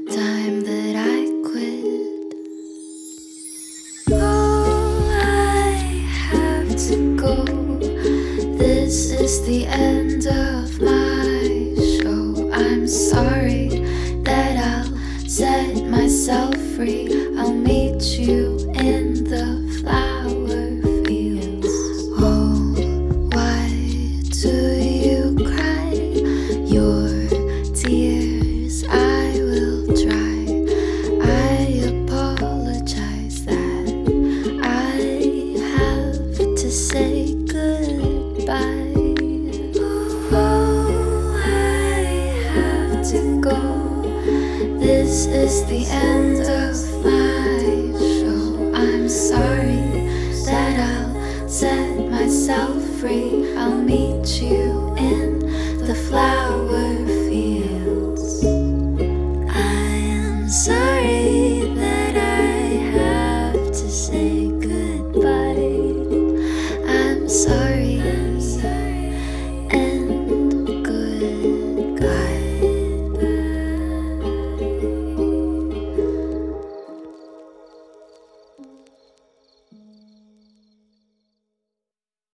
time that I quit. Oh, I have to go. This is the end of my show. I'm sorry that I'll set myself free. I'll meet you in the flower fields. Oh, why do you cry? Your tears I will dry. I apologize that I have to say goodbye. Oh, I have to go. This is the end of my show. I'm sorry that I'll set myself free. I'll meet you